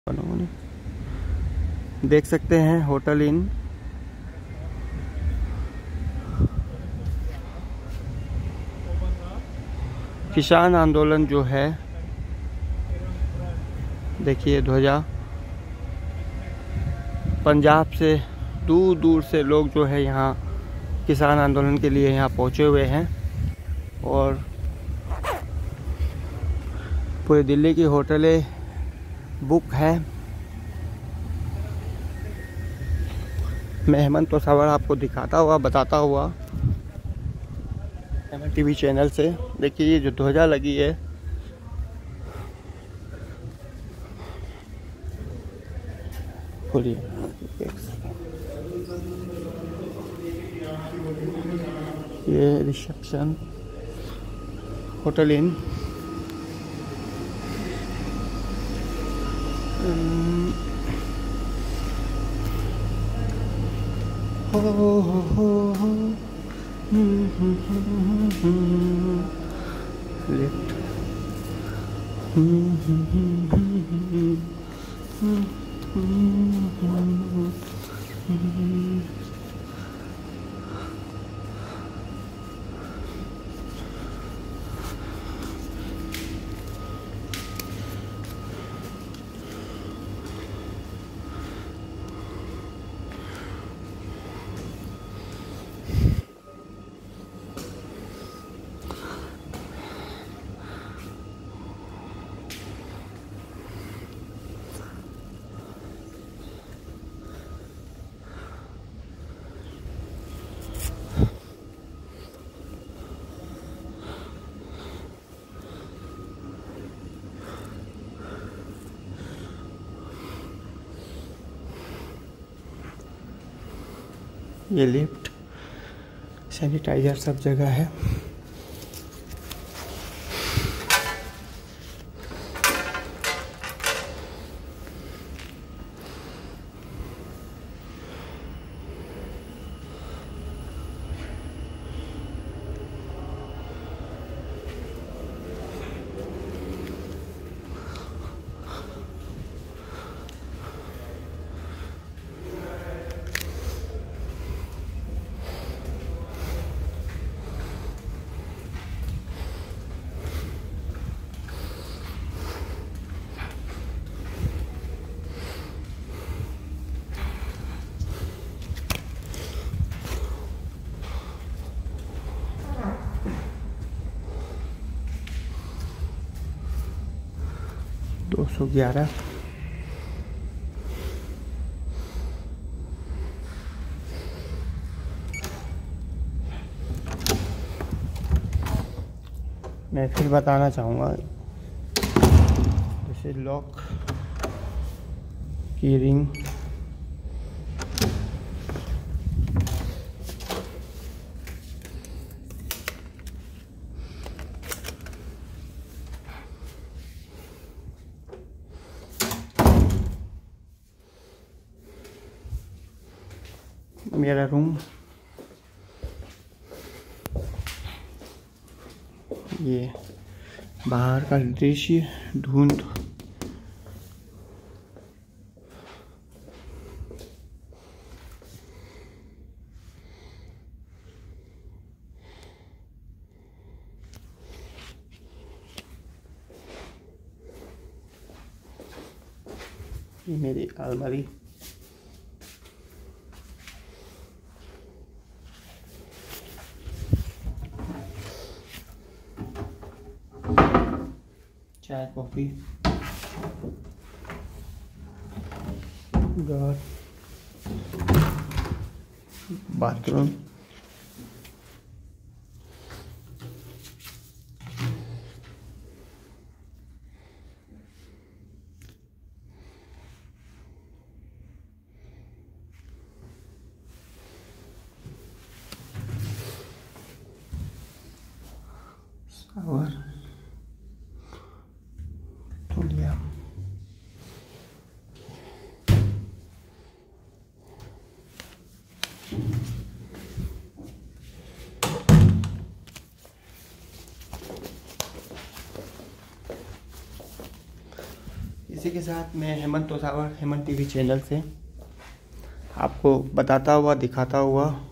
देख सकते हैं होटल इन किसान आंदोलन जो है, देखिए ध्वजा। पंजाब से दूर दूर से लोग जो है यहाँ किसान आंदोलन के लिए यहाँ पहुँचे हुए हैं और पूरी दिल्ली की होटलें बुक है। मैं हेमंत तोसावर आपको दिखाता हुआ बताता हुआ हेमंत टीवी चैनल से। देखिए ये जो ध्वजा लगी है, खोलिए, ये रिसेप्शन होटल इन लिफ्ट ये लिफ्ट, सैनिटाइजर सब जगह है। दो 211 मैं फिर बताना चाहूँगा, जैसे लॉक की रिंग, मेरा रूम, ये बाहर का दृश्य, धुंध, ये मेरी अलमारी, चाय कॉफी, घर, बाथरूम, शावर, तौलिया, इसी इसी के साथ मैं हेमंत तोसावर हेमंत टीवी चैनल से आपको बताता हुआ दिखाता हुआ